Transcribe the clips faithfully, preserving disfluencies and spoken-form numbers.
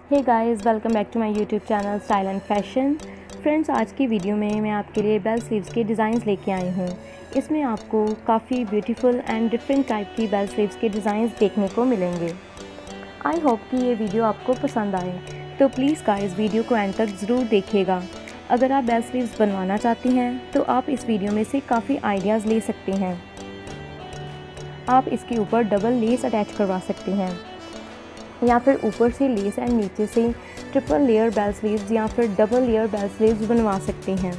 Hey guys, welcome back to my YouTube channel style and fashion. Friends, आज की video में मैं आपके लिए बेल स्लीव्स के डिज़ाइंस लेके आई हूँ। इसमें आपको काफ़ी ब्यूटीफुल एंड डिफरेंट टाइप की बेल स्लीव्स के डिज़ाइंस देखने को मिलेंगे। आई होप कि ये वीडियो आपको पसंद आए, तो प्लीज़ गाइस वीडियो को एंड तक ज़रूर देखिएगा। अगर आप बेल स्लीव्स बनवाना चाहती हैं तो आप इस वीडियो में से काफ़ी आइडियाज़ ले सकते हैं। आप इसके ऊपर डबल लेस अटैच करवा सकते हैं, या फिर ऊपर से लेस एंड नीचे से ट्रिपल लेयर बेल स्लीव्स या फिर डबल लेयर बेल स्लीव्स बनवा सकते हैं।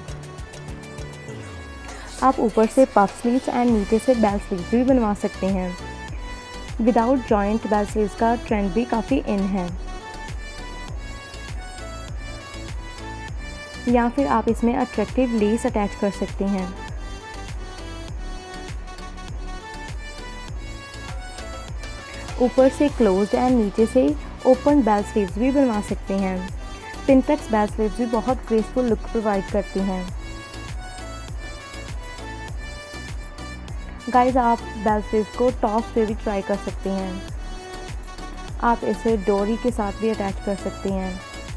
आप ऊपर से पफ स्लीव्स एंड नीचे से बेल स्लीव्स भी बनवा सकते हैं। विदाउट जॉइंट बेल स्लीव्स का ट्रेंड भी काफ़ी इन है, या फिर आप इसमें अट्रैक्टिव लेस अटैच कर सकते हैं। ऊपर से क्लोज्ड एंड नीचे से ओपन बेल स्लीव्स भी बनवा सकते हैं। पिनटेक्स बेल स्लीव्स भी बहुत ग्रेसफुल लुक प्रोवाइड करती हैं। गाइस, आप बेल स्लीव्स को टॉप पे भी ट्राई कर सकते हैं। आप इसे डोरी के साथ भी अटैच कर सकते हैं।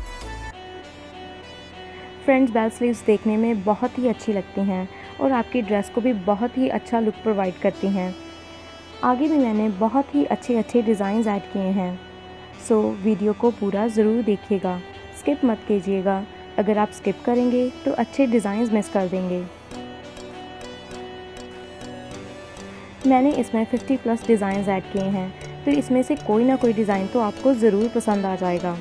फ्रेंड्स, बेल स्लीव्स देखने में बहुत ही अच्छी लगती हैं और आपकी ड्रेस को भी बहुत ही अच्छा लुक प्रोवाइड करती हैं। आगे भी मैंने बहुत ही अच्छे अच्छे डिज़ाइंस ऐड किए हैं, सो वीडियो को पूरा ज़रूर देखिएगा, स्किप मत कीजिएगा। अगर आप स्किप करेंगे तो अच्छे डिज़ाइंस मिस कर देंगे। मैंने इसमें पचास प्लस डिज़ाइंस ऐड किए हैं, तो इसमें से कोई ना कोई डिज़ाइन तो आपको ज़रूर पसंद आ जाएगा।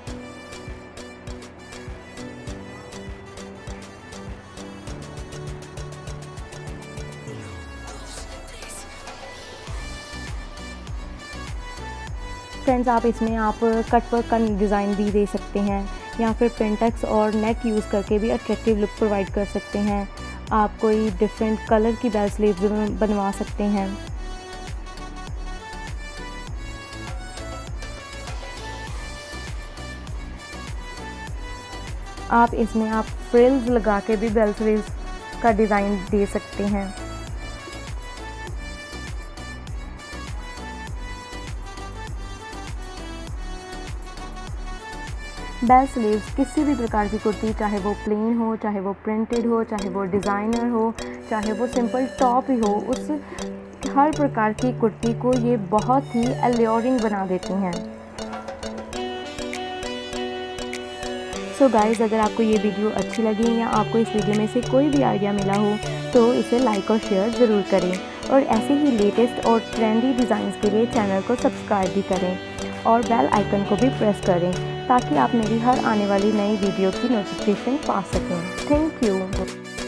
फ्रेंड्स, आप इसमें आप कट वर्क का डिज़ाइन भी दे सकते हैं, या फिर पिनटेक्स और नेट यूज़ करके भी अट्रैक्टिव लुक प्रोवाइड कर सकते हैं। आप कोई डिफरेंट कलर की बेल स्लीव्स बनवा सकते हैं। आप इसमें आप फ्रिल्स लगा के भी बेल स्लीव्स का डिज़ाइन दे सकते हैं। बेल स्लीव्स किसी भी प्रकार की कुर्ती, चाहे वो प्लेन हो, चाहे वो प्रिंटेड हो, चाहे वो डिज़ाइनर हो, चाहे वो सिंपल टॉप ही हो, उस हर प्रकार की कुर्ती को ये बहुत ही अल्योरिंग बना देती हैं। सो गाइज़, अगर आपको ये वीडियो अच्छी लगी या आपको इस वीडियो में से कोई भी आइडिया मिला हो तो इसे लाइक और शेयर ज़रूर करें, और ऐसे ही लेटेस्ट और ट्रेंडी डिज़ाइंस के लिए चैनल को सब्सक्राइब भी करें और बेल आइकन को भी प्रेस करें, ताकि आप मेरी हर आने वाली नई वीडियो की नोटिफिकेशन पा सकें। Thank you.